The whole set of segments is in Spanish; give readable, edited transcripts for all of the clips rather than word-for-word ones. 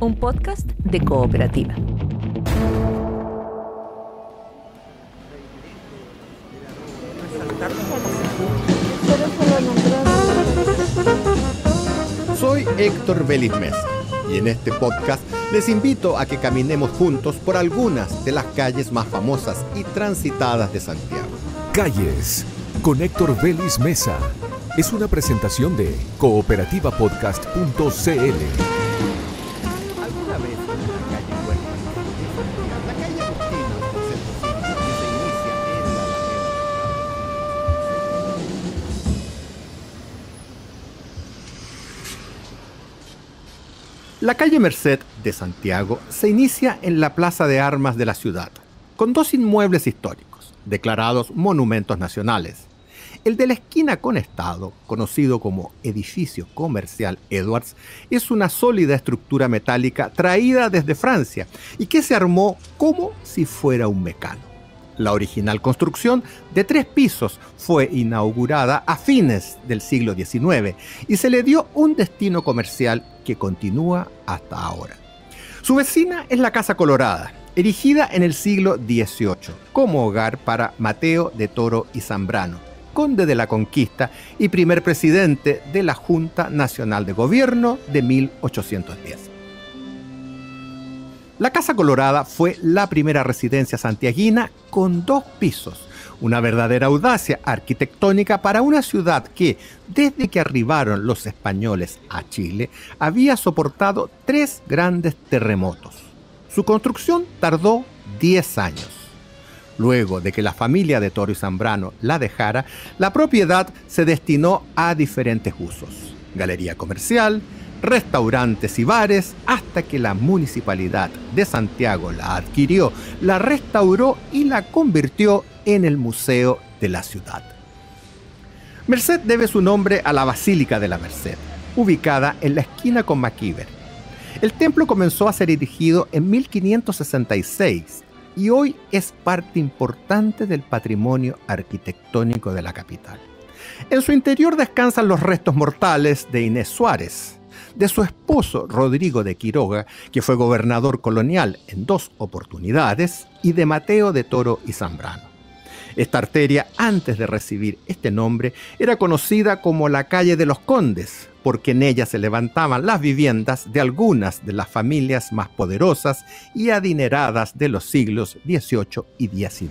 un podcast de Cooperativa. Soy Héctor Vélez Mesa y en este podcast les invito a que caminemos juntos por algunas de las calles más famosas y transitadas de Santiago. Calles con Héctor Vélez Mesa es una presentación de cooperativapodcast.cl. ¿Alguna vez en la calle Huerta, la calle Agustina del centro cívico, que se inicia en la Alameda? La calle Merced de Santiago se inicia en la Plaza de Armas de la ciudad, con dos inmuebles históricos, declarados monumentos nacionales. El de la esquina con Estado, conocido como Edificio Comercial Edwards, es una sólida estructura metálica traída desde Francia y que se armó como si fuera un mecano. La original construcción, de 3 pisos, fue inaugurada a fines del siglo XIX y se le dio un destino comercial que continúa hasta ahora. Su vecina es la Casa Colorada, erigida en el siglo XVIII como hogar para Mateo de Toro y Zambrano, conde de la Conquista y primer presidente de la Junta Nacional de Gobierno de 1810. La Casa Colorada fue la primera residencia santiaguina con 2 pisos, una verdadera audacia arquitectónica para una ciudad que, desde que arribaron los españoles a Chile, había soportado 3 grandes terremotos. Su construcción tardó 10 años. Luego de que la familia de Toro y Zambrano la dejara, la propiedad se destinó a diferentes usos: galería comercial, restaurantes y bares, hasta que la Municipalidad de Santiago la adquirió, la restauró y la convirtió en el museo de la ciudad. Merced debe su nombre a la Basílica de la Merced, ubicada en la esquina con Maquiver. El templo comenzó a ser erigido en 1566 y hoy es parte importante del patrimonio arquitectónico de la capital. En su interior descansan los restos mortales de Inés Suárez, de su esposo Rodrigo de Quiroga, que fue gobernador colonial en 2 oportunidades, y de Mateo de Toro y Zambrano. Esta arteria, antes de recibir este nombre, era conocida como la calle de los Condes, porque en ella se levantaban las viviendas de algunas de las familias más poderosas y adineradas de los siglos XVIII y XIX.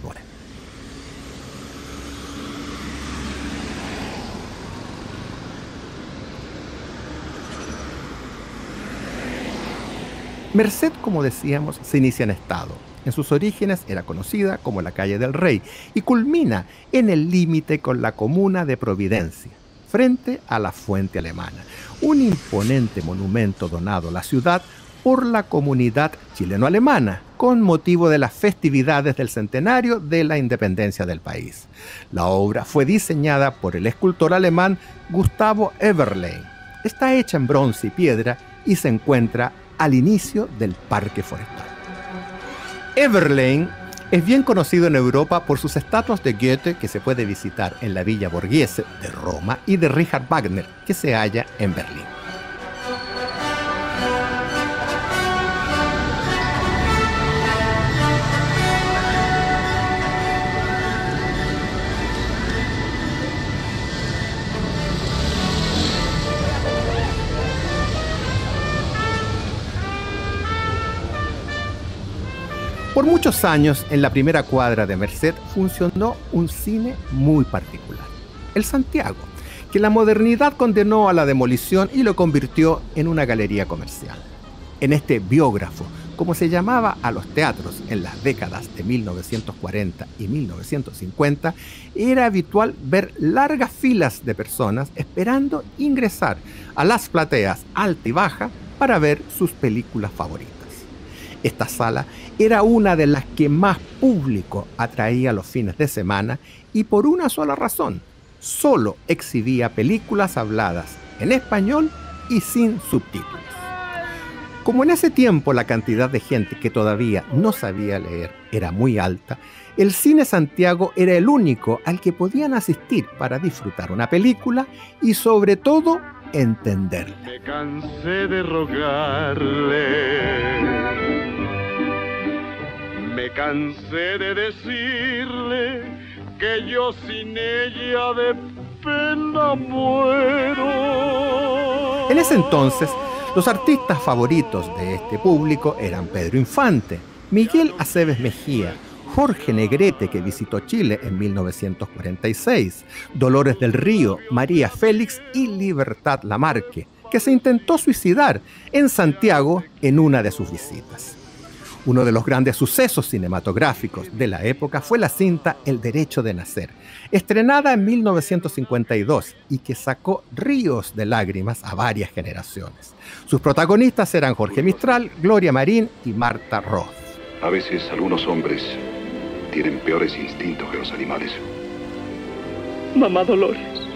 Merced, como decíamos, se inicia en Estado. En sus orígenes era conocida como la calle del Rey y culmina en el límite con la comuna de Providencia, frente a la Fuente Alemana, un imponente monumento donado a la ciudad por la comunidad chileno-alemana con motivo de las festividades del centenario de la independencia del país. La obra fue diseñada por el escultor alemán Gustavo Eberlein. Está hecha en bronce y piedra y se encuentra al inicio del Parque Forestal. Eberlein es bien conocido en Europa por sus estatuas de Goethe, que se puede visitar en la Villa Borghese de Roma, y de Richard Wagner, que se halla en Berlín. Por muchos años, en la primera cuadra de Merced funcionó un cine muy particular, el Santiago, que la modernidad condenó a la demolición y lo convirtió en una galería comercial. En este biógrafo, como se llamaba a los teatros en las décadas de 1940 y 1950, era habitual ver largas filas de personas esperando ingresar a las plateas alta y baja para ver sus películas favoritas. Esta sala era una de las que más público atraía los fines de semana y por una sola razón: solo exhibía películas habladas en español y sin subtítulos. Como en ese tiempo la cantidad de gente que todavía no sabía leer era muy alta, el Cine Santiago era el único al que podían asistir para disfrutar una película y sobre todo entenderla. Me cansé de rogarle, me cansé de decirle que yo sin ella de pena muero. En ese entonces, los artistas favoritos de este público eran Pedro Infante, Miguel Aceves Mejía, Jorge Negrete, que visitó Chile en 1946, Dolores del Río, María Félix y Libertad Lamarque, que se intentó suicidar en Santiago en una de sus visitas. Uno de los grandes sucesos cinematográficos de la época fue la cinta El Derecho de Nacer, estrenada en 1952 y que sacó ríos de lágrimas a varias generaciones. Sus protagonistas eran Jorge Mistral, Gloria Marín y Marta Roth. A veces algunos hombres tienen peores instintos que los animales. Mamá Dolores,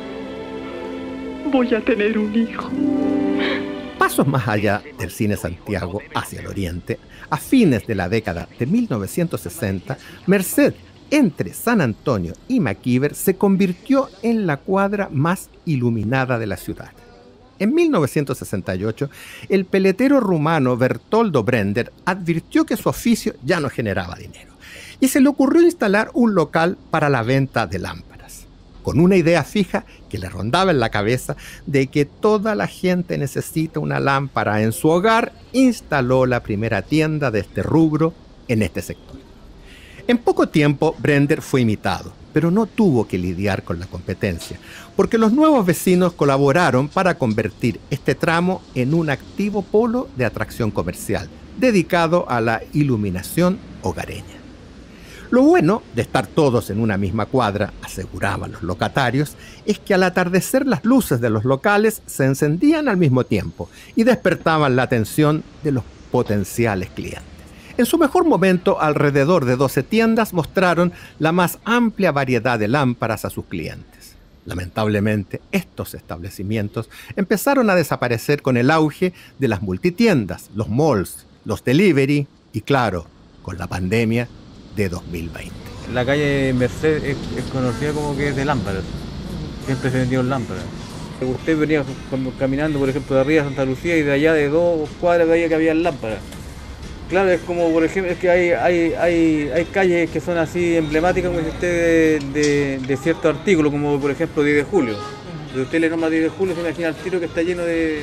voy a tener un hijo. Pasos más allá del cine Santiago hacia el oriente, a fines de la década de 1960, Merced, entre San Antonio y Maquiver, se convirtió en la cuadra más iluminada de la ciudad. En 1968, el peletero rumano Bertoldo Brender advirtió que su oficio ya no generaba dinero y se le ocurrió instalar un local para la venta de lámparas, con una idea fija que le rondaba en la cabeza de que toda la gente necesita una lámpara en su hogar. Instaló la primera tienda de este rubro en este sector. En poco tiempo, Brender fue imitado, pero no tuvo que lidiar con la competencia, porque los nuevos vecinos colaboraron para convertir este tramo en un activo polo de atracción comercial, dedicado a la iluminación hogareña. Lo bueno de estar todos en una misma cuadra, aseguraban los locatarios, es que al atardecer las luces de los locales se encendían al mismo tiempo y despertaban la atención de los potenciales clientes. En su mejor momento, alrededor de 12 tiendas mostraron la más amplia variedad de lámparas a sus clientes. Lamentablemente, estos establecimientos empezaron a desaparecer con el auge de las multitiendas, los malls, los delivery y, claro, con la pandemia de 2020. La calle Merced es conocida como que es de lámparas. Siempre se vendieron lámparas. Usted venía caminando, por ejemplo, de arriba de Santa Lucía y de allá de 2 cuadras veía que había lámparas. Claro, es como, por ejemplo, es que hay calles que son así emblemáticas, como dice usted, de ciertos artículos, como por ejemplo 10 de julio. Si usted le nombra 10 de julio, se imagina el tiro que está lleno de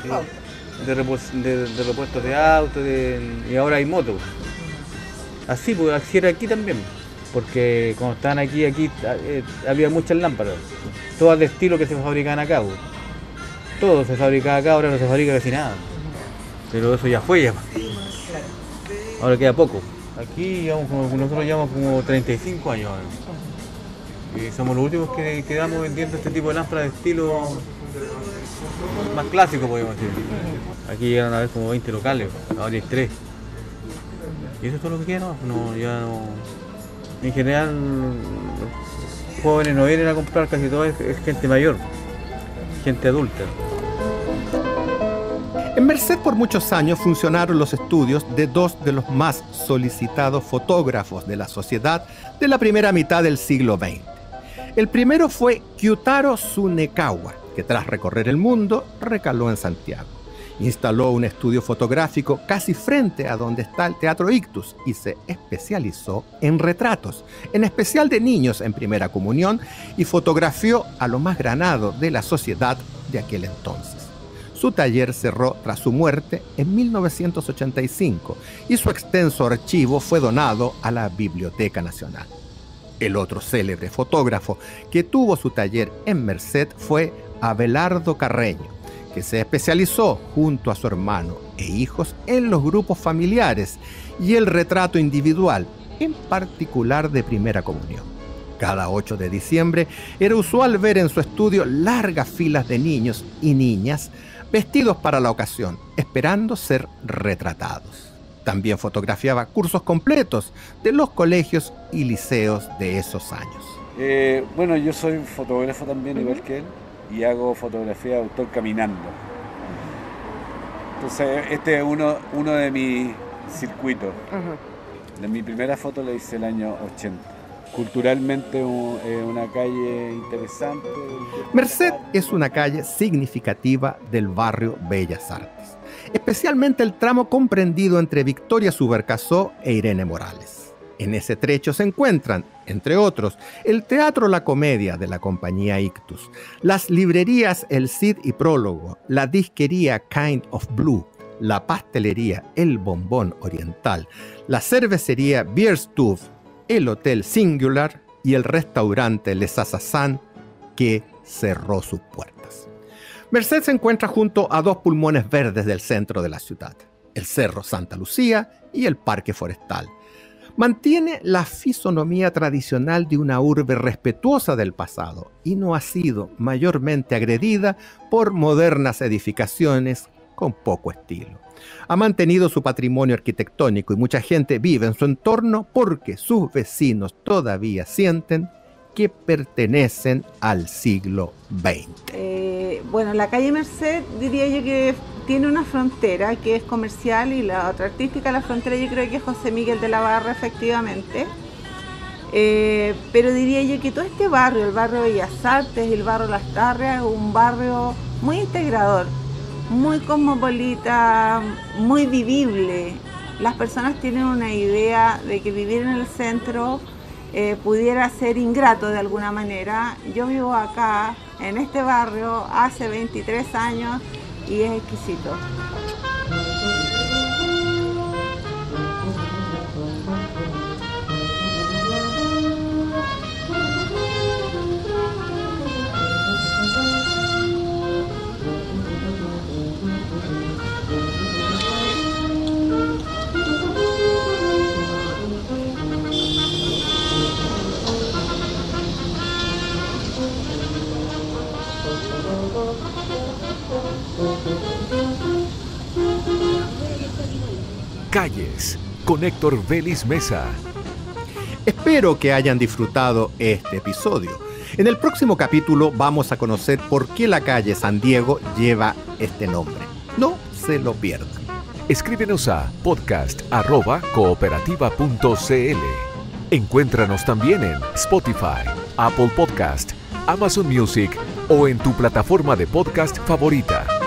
repuestos de autos, y ahora hay motos. Así, pues así era aquí también, porque cuando estaban aquí había muchas lámparas, todas de estilo que se fabricaban acá. Pues. Todo se fabricaba acá, ahora no se fabrica casi nada. Pero eso ya fue ya. Ahora queda poco. Aquí nosotros llevamos como 35 años ahora. Y somos los últimos que quedamos vendiendo este tipo de lámparas de estilo más clásico, podemos decir. Aquí llegaron a ver como 20 locales, ahora hay 3. Y eso es todo lo que queda, ¿no? Ya no. En general, los jóvenes no vienen a comprar, casi todo es gente mayor, gente adulta. En Merced por muchos años funcionaron los estudios de 2 de los más solicitados fotógrafos de la sociedad de la primera mitad del siglo XX. El primero fue Kyutaro Tsunekawa, que tras recorrer el mundo recaló en Santiago. Instaló un estudio fotográfico casi frente a donde está el Teatro Ictus y se especializó en retratos, en especial de niños en primera comunión, y fotografió a lo más granado de la sociedad de aquel entonces. Su taller cerró tras su muerte en 1985 y su extenso archivo fue donado a la Biblioteca Nacional. El otro célebre fotógrafo que tuvo su taller en Merced fue Abelardo Carreño, que se especializó junto a su hermano e hijos en los grupos familiares y el retrato individual, en particular de primera comunión. Cada 8 de diciembre era usual ver en su estudio largas filas de niños y niñas vestidos para la ocasión, esperando ser retratados. También fotografiaba cursos completos de los colegios y liceos de esos años. Bueno, yo soy fotógrafo también, igual que él, y hago fotografía de autor caminando. Entonces, este es uno de mis circuitos. De mi primera foto la hice el año 80. culturalmente una calle interesante. Merced es una calle significativa del barrio Bellas Artes, especialmente el tramo comprendido entre Victoria Subercasó e Irene Morales. En ese trecho se encuentran, entre otros, el Teatro La Comedia de la compañía Ictus, las librerías El Cid y Prólogo, la disquería Kind of Blue, la pastelería El Bombón Oriental, la cervecería Bierstube, el Hotel Singular y el restaurante Les Assassin, que cerró sus puertas. Merced se encuentra junto a dos pulmones verdes del centro de la ciudad, el Cerro Santa Lucía y el Parque Forestal. Mantiene la fisonomía tradicional de una urbe respetuosa del pasado y no ha sido mayormente agredida por modernas edificaciones con poco estilo. Ha mantenido su patrimonio arquitectónico y mucha gente vive en su entorno porque sus vecinos todavía sienten que pertenecen al siglo XX. Bueno, la calle Merced diría yo que tiene una frontera que es comercial y la otra artística. La frontera yo creo que es José Miguel de la Barra, efectivamente. Pero diría yo que todo este barrio, el barrio Bellas Artes y el barrio Las Tarrias, es un barrio muy integrador, muy cosmopolita, muy vivible. Las personas tienen una idea de que vivir en el centro pudiera ser ingrato de alguna manera. Yo vivo acá, en este barrio, hace 23 años y es exquisito. Calles, con Héctor Vélez Mesa. Espero que hayan disfrutado este episodio. En el próximo capítulo vamos a conocer por qué la calle San Diego lleva este nombre. No se lo pierdan. Escríbenos a podcast@cooperativa.cl. Encuéntranos también en Spotify, Apple Podcast, Amazon Music o en tu plataforma de podcast favorita.